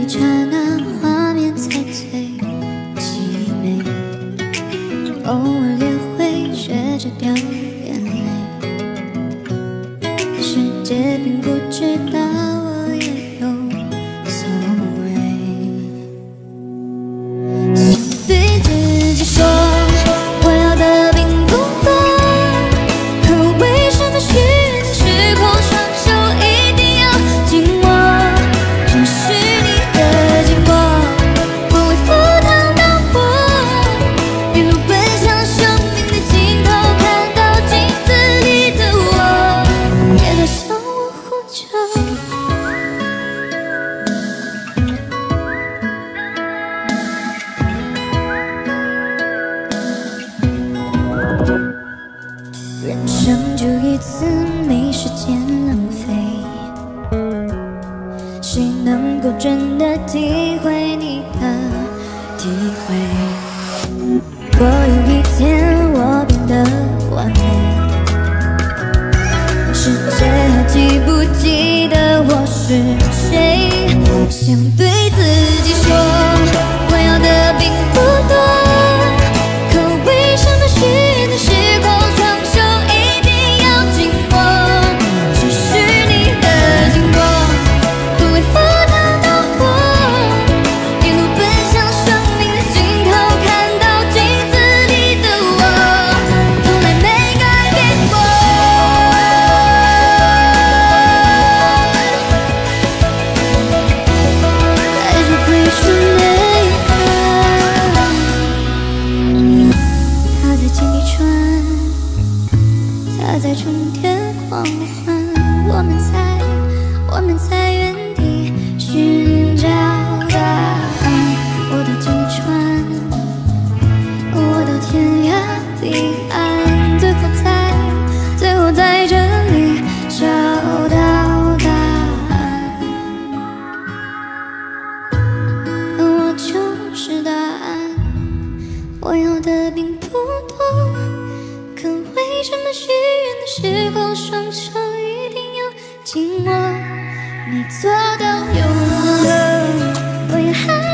一刹那，画面才最凄美。偶尔也会学着掉眼泪，世界并不知道我也有所谓。想对自己说，我要的并不多，可为什么许愿时空双手一定要紧握？正是你的寂寞，我会赴汤蹈火，一路奔向生命的尽头，看到镜子里的我，别再向我呼救。人生就一次，没时间浪费，谁能够真的体会你的体会？如果有一天我变得完美，世界还记不记得我是谁？想对自己说，我要的并不多，可为什么许愿的时空双手一定要紧握？只是你的寂寞，不会赴汤蹈火，一路奔向生命的尽头，看到镜子里的我，从来没改变过。还是最初那一刻，他在井底穿，他在冲天狂欢，我们在原地寻找答案。我到井底穿，我到天涯彼岸，最后在这里找到答案。我就是答案，我要的并不多，可为什么许愿的时候双手一定要紧握？你做到有我，我也还